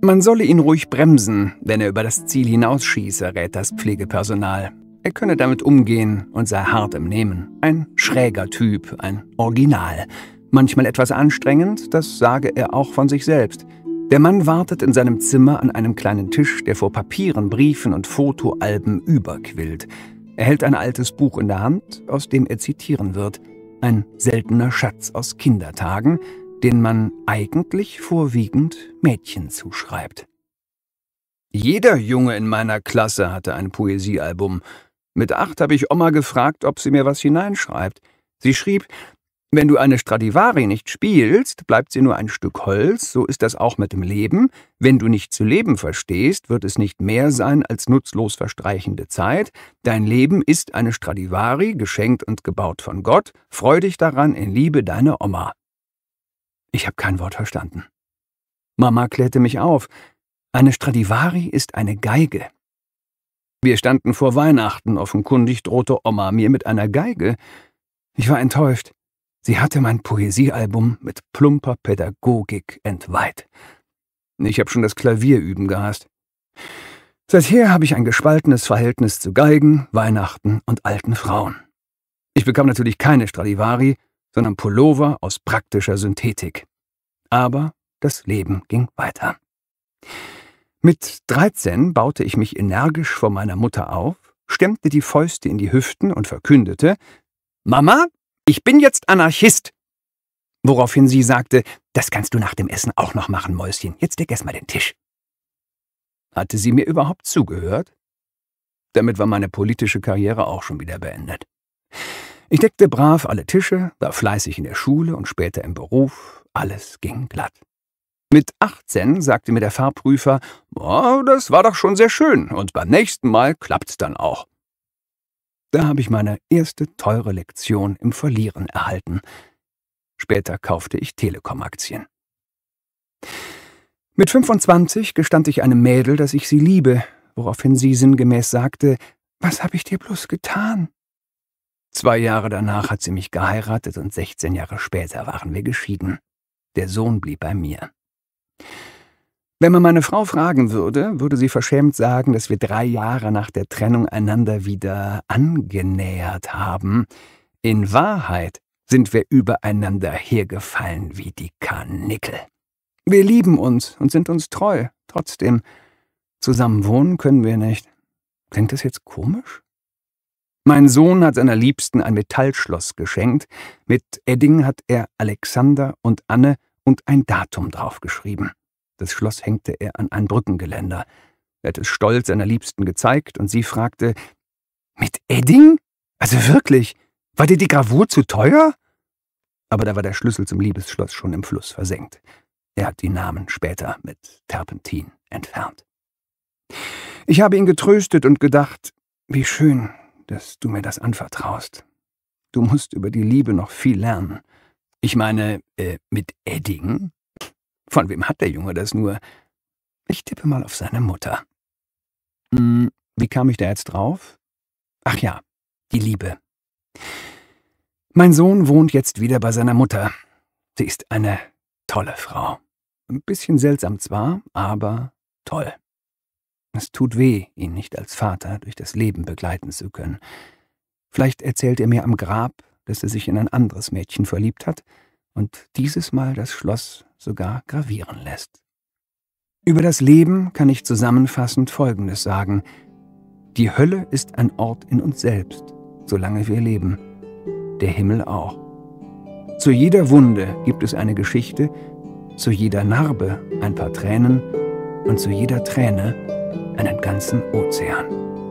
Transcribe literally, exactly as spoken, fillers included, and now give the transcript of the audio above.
Man solle ihn ruhig bremsen, wenn er über das Ziel hinausschieße, rät das Pflegepersonal. Er könne damit umgehen und sei hart im Nehmen. Ein schräger Typ, ein Original. Manchmal etwas anstrengend, das sage er auch von sich selbst. Der Mann wartet in seinem Zimmer an einem kleinen Tisch, der vor Papieren, Briefen und Fotoalben überquillt. Er hält ein altes Buch in der Hand, aus dem er zitieren wird. Ein seltener Schatz aus Kindertagen, den man eigentlich vorwiegend Mädchen zuschreibt. Jeder Junge in meiner Klasse hatte ein Poesiealbum. Mit acht habe ich Oma gefragt, ob sie mir was hineinschreibt. Sie schrieb: Wenn du eine Stradivari nicht spielst, bleibt sie nur ein Stück Holz, so ist das auch mit dem Leben. Wenn du nicht zu leben verstehst, wird es nicht mehr sein als nutzlos verstreichende Zeit. Dein Leben ist eine Stradivari, geschenkt und gebaut von Gott. Freu dich daran, in Liebe, deine Oma. Ich habe kein Wort verstanden. Mama klärte mich auf. Eine Stradivari ist eine Geige. Wir standen vor Weihnachten, offenkundig drohte Oma mir mit einer Geige. Ich war enttäuscht. Sie hatte mein Poesiealbum mit plumper Pädagogik entweiht. Ich habe schon das Klavierüben gehasst. Seither habe ich ein gespaltenes Verhältnis zu Geigen, Weihnachten und alten Frauen. Ich bekam natürlich keine Stradivari, sondern Pullover aus praktischer Synthetik. Aber das Leben ging weiter. Mit dreizehn baute ich mich energisch vor meiner Mutter auf, stemmte die Fäuste in die Hüften und verkündete: »Mama, ich bin jetzt Anarchist!« Woraufhin sie sagte: »Das kannst du nach dem Essen auch noch machen, Mäuschen. Jetzt deck erst mal den Tisch.« Hatte sie mir überhaupt zugehört? Damit war meine politische Karriere auch schon wieder beendet. Ich deckte brav alle Tische, war fleißig in der Schule und später im Beruf. Alles ging glatt. Mit achtzehn sagte mir der Fahrprüfer: »Oh, das war doch schon sehr schön und beim nächsten Mal klappt's dann auch.« Da habe ich meine erste teure Lektion im Verlieren erhalten. Später kaufte ich Telekom-Aktien. Mit fünfundzwanzig gestand ich einem Mädel, dass ich sie liebe, woraufhin sie sinngemäß sagte: »Was habe ich dir bloß getan?« Zwei Jahre danach hat sie mich geheiratet und sechzehn Jahre später waren wir geschieden. Der Sohn blieb bei mir. Wenn man meine Frau fragen würde, würde sie verschämt sagen, dass wir drei Jahre nach der Trennung einander wieder angenähert haben. In Wahrheit sind wir übereinander hergefallen wie die Karnickel. Wir lieben uns und sind uns treu. Trotzdem, zusammen wohnen können wir nicht. Klingt das jetzt komisch? Mein Sohn hat seiner Liebsten ein Metallschloss geschenkt. Mit Edding hat er Alexander und Anne und ein Datum draufgeschrieben. Das Schloss hängte er an ein Brückengeländer. Er hat es stolz seiner Liebsten gezeigt und sie fragte: »Mit Edding? Also wirklich? War dir die Gravur zu teuer?« Aber da war der Schlüssel zum Liebesschloss schon im Fluss versenkt. Er hat die Namen später mit Terpentin entfernt. Ich habe ihn getröstet und gedacht: Wie schön, dass du mir das anvertraust. Du musst über die Liebe noch viel lernen. Ich meine, äh, mit Edding? Von wem hat der Junge das nur? Ich tippe mal auf seine Mutter. Hm, wie kam ich da jetzt drauf? Ach ja, die Liebe. Mein Sohn wohnt jetzt wieder bei seiner Mutter. Sie ist eine tolle Frau. Ein bisschen seltsam zwar, aber toll. Es tut weh, ihn nicht als Vater durch das Leben begleiten zu können. Vielleicht erzählt er mir am Grab, dass er sich in ein anderes Mädchen verliebt hat und dieses Mal das Schloss sogar gravieren lässt. Über das Leben kann ich zusammenfassend Folgendes sagen: Die Hölle ist ein Ort in uns selbst, solange wir leben. Der Himmel auch. Zu jeder Wunde gibt es eine Geschichte, zu jeder Narbe ein paar Tränen und zu jeder Träne einen ganzen Ozean.